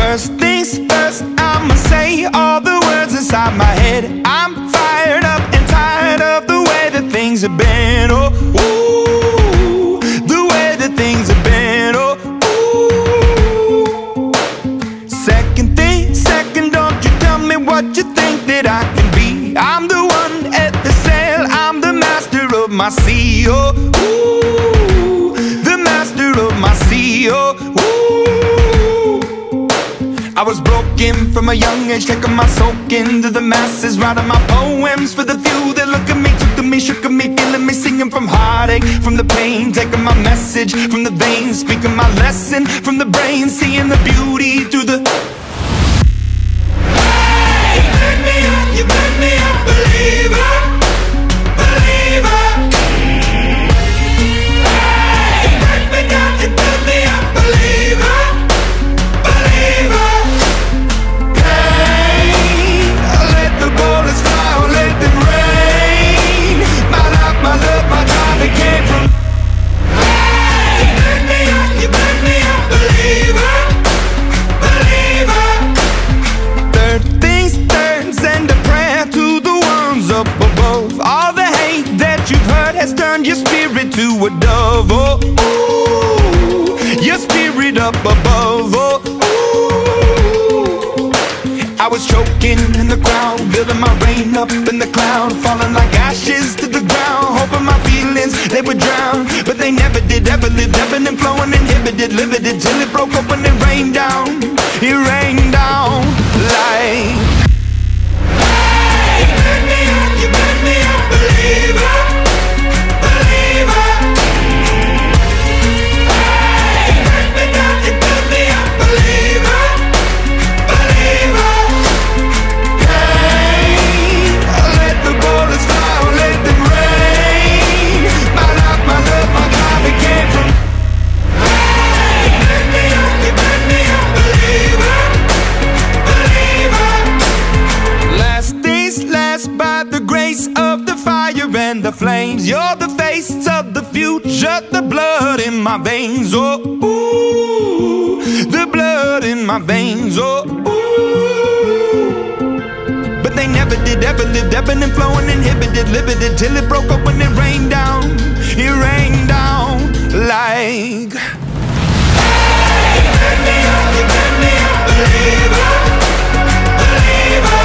First things first, I'ma say all the words inside my head. I'm fired up and tired of the way that things have been. Oh, ooh, the way that things have been. Oh, ooh. Second thing, second, don't you tell me what you think that I can be. I'm the one at the sail, I'm the master of my sea. Oh, ooh, the master of my sea. Oh, ooh. I was broken from a young age, taking my soak into the masses, writing my poems for the few that look at me, took to me, shook at me, feeling me, singing from heartache, from the pain, taking my message from the veins, speaking my lesson from the brain, seeing the beauty through the... Hey, you burn me up, believer, believer. Hey, you burn me down, you burn me up, believer, believer. Bullets fly or let them rain. My life, my love, my drive, it came from. Hey, you burn me up, believer, believer. Third things third, send a prayer to the ones up above. All the hate that you've heard has turned your spirit to a dove. Oh, ooh, your spirit up above. Oh, I was choking in the crowd, building my rain up in the cloud, falling like ashes to the ground, hoping my feelings, they would drown. But they never did, ever lived, ebbing and flowing, inhibited, limited, till it broke up when it rained down. It rained down like... Hey, you burn me up, believer, believer. Hey, you burn me down, you burn me up, believer, believer. Bullets fly or let them rain. My life, my love, my drive, it came from. Hey, you burn me up, believer, believer. Last things last, by the grace of the fire and the flames. You're the face of the future, the blood in my veins. Oh, ooh, the blood in my veins. Oh, ooh. They never did, ever lived, ebbing and flowing, inhibited, limited, till it broke up when it rained down. It rained down like... Hey, you burn me up, believer, believer.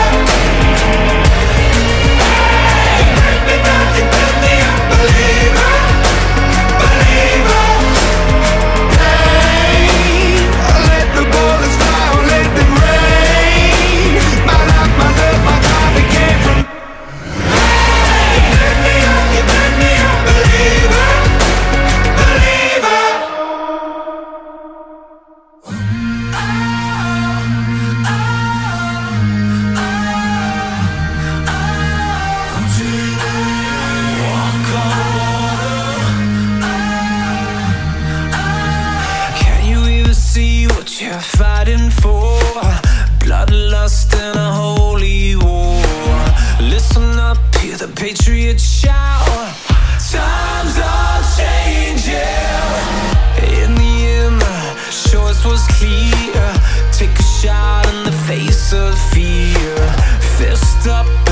Hey, you burn me down, you burn me up, believer, believer. Hey, let the bullets fly or let them rain. My life, my love, my drive, it came from. Hey, you burn me up, believer, believer. Can you even see what you're fighting for? Bloodlust and a holy war. Listen up, hear the patriots shout. Times are changing. In the end, the choice was clear. Take a shot in the face of fear. Fist up